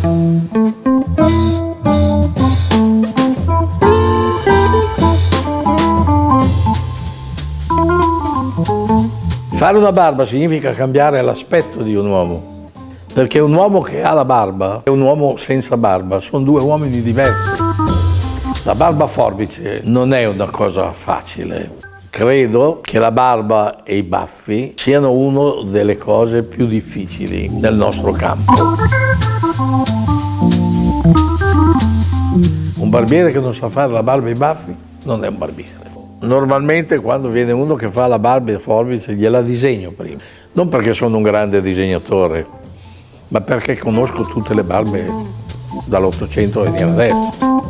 Fare una barba significa cambiare l'aspetto di un uomo, perché un uomo che ha la barba e un uomo senza barba sono due uomini diversi. La barba forbice non è una cosa facile. Credo che la barba e i baffi siano una delle cose più difficili nel nostro campo. Un barbiere che non sa fare la barba e i baffi non è un barbiere. Normalmente quando viene uno che fa la barba e forbice gliela disegno prima. Non perché sono un grande disegnatore, ma perché conosco tutte le barbe dall'800 a venire adesso.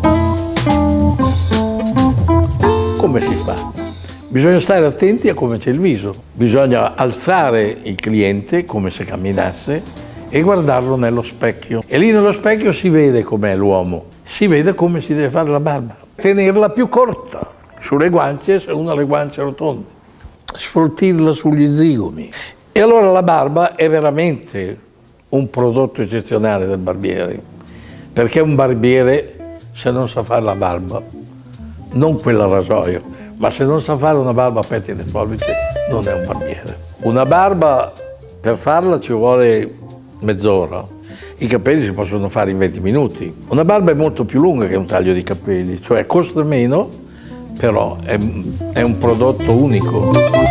Come si fa? Bisogna stare attenti a come c'è il viso. Bisogna alzare il cliente come se camminasse e guardarlo nello specchio. E lì nello specchio si vede com'è l'uomo, si vede come si deve fare la barba. Tenerla più corta sulle guance se uno ha le guance rotonde, sfoltirla sugli zigomi. E allora la barba è veramente un prodotto eccezionale del barbiere, perché un barbiere, se non sa fare la barba, non quella a rasoio, ma se non sa fare una barba a pettine e forbice, non è un barbiere. Una barba, per farla ci vuole mezz'ora. I capelli si possono fare in 20 minuti. Una barba è molto più lunga che un taglio di capelli, cioè costa meno, però è un prodotto unico.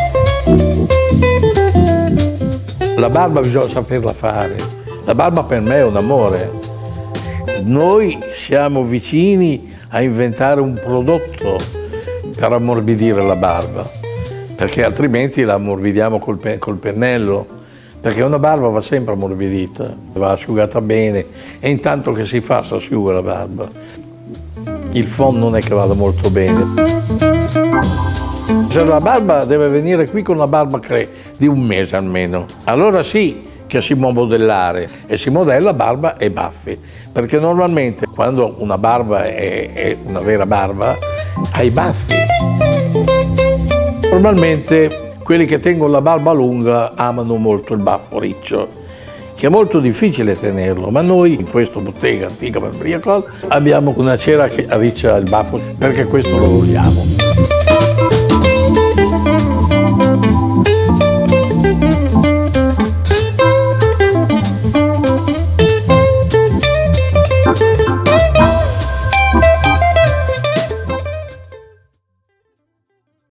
La barba bisogna saperla fare. La barba per me è un amore. Noi siamo vicini a inventare un prodotto per ammorbidire la barba, perché altrimenti la ammorbidiamo col pennello, perché una barba va sempre ammorbidita, va asciugata bene e intanto che si fa si asciuga la barba. Il phon non è che vada molto bene. Se la barba deve venire qui con una barba di un mese almeno, allora sì che si può modellare, e si modella barba e baffi, perché normalmente quando una barba è una vera barba ha i baffi. Normalmente quelli che tengono la barba lunga amano molto il baffo riccio, che è molto difficile tenerlo, ma noi in questa bottega antica barberia abbiamo una cera che arriccia il baffo perché questo lo vogliamo.